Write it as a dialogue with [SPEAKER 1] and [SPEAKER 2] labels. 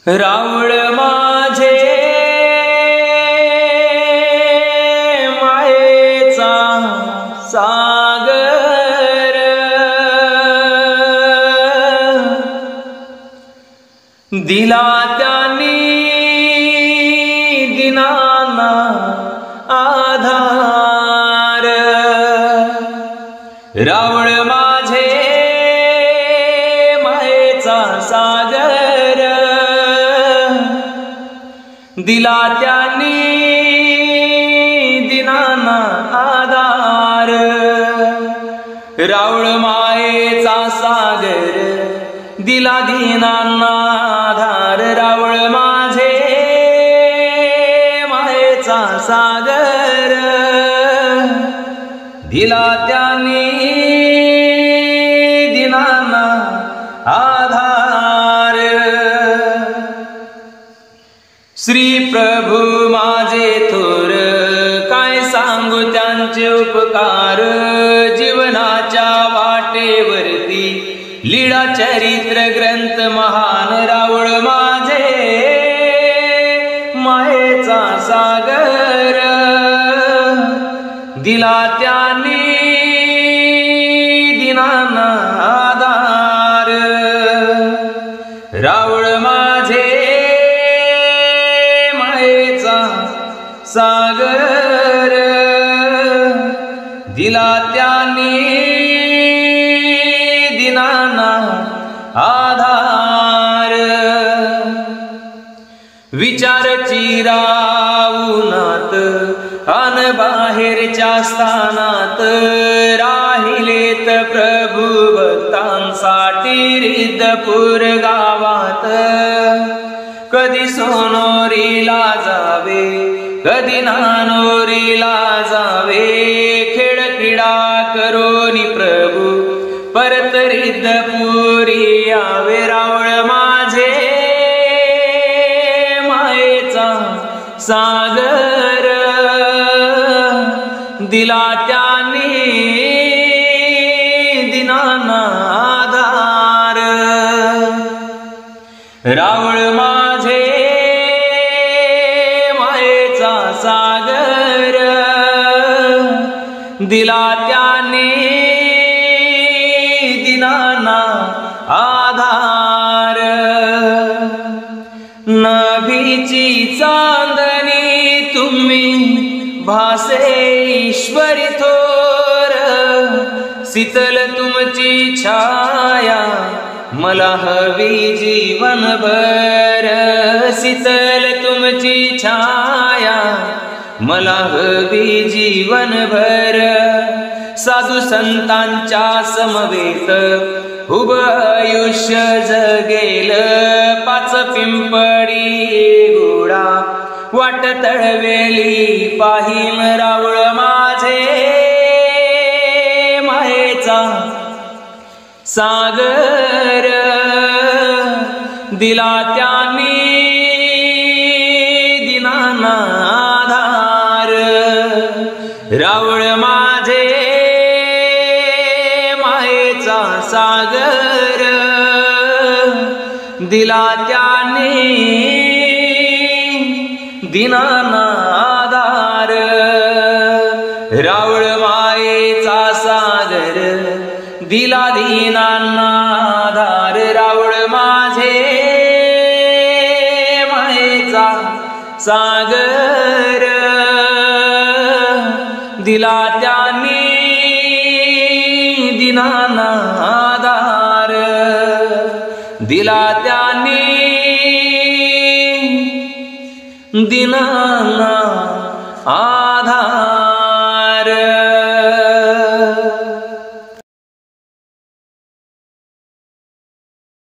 [SPEAKER 1] रावळ माझे मायेचा सागर, दिला त्यांनी दिनांना आधार। रावळ माझे मायेचा सागर, दिला त्यांनी दिनांना आधार। रावळ मायेचा सागर, दिला दिनांना आधार। रावळ माझे मायेचा सागर, दिला त्यांनी दिनांना आधार। श्री प्रभू माझे थोर, काय सांगू त्यांचे उपकार। जीवनाच्या वाटेवरती लीळा चरित्र ग्रंथ महान। रावळ माझे मायेचा सागर, दिला त्यांनी दिनांना आधार। रावळ माझे मायेचा सागर, दिला त्यांनी दिनांना आधार। विचार चिरावुनात अन बाहेरच्या स्थानात, राहिलेत प्रभू भक्तांसाठी रिद्धपूर गावात। कधी सोनोरीला जावे, कधी नानोरीला जावे, खेळ क्रीडा करोनी प्रभू परत रिद्धपुरी यावे। रावळ माझे मायेचा सागर, दिला त्यांनी दिनांना आधार। रावळ माझे मायेचा सागर, दिला त्यांनी दिनांना आधार। नभीची चांदणी तुम्ही भासे ईश्वरी थोर, शीतल तुमची छाया मला हवी जीवनभर। शीतल तुमची छाया मला हवी जीवनभर। साधू संतांच्या समवेत उभं आयुष्य जगेल, पाच पिंपळी घोडा वाट तळवेली पाहिन। रावळ माझे मायेचा सागर, दिला त्यांनी दिनांना आधार। रावळ माझे मायेचा सागर, दिला त्यांनी दिनांना आधार। रावळ मायेचा सागर, दिला दिनांना आधार। रावळ माझे मायेचा सागर, दिला त्यांनी दिनांना आधार। दिला त्यांनी दिनांना आधार।